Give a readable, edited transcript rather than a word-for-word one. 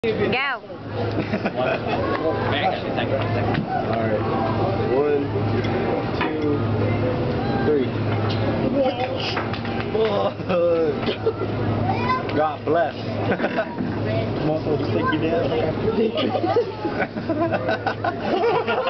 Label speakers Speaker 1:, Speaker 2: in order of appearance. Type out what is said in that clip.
Speaker 1: Go.
Speaker 2: Alright. 1, 2, 3. God bless. Come on, so stick you down.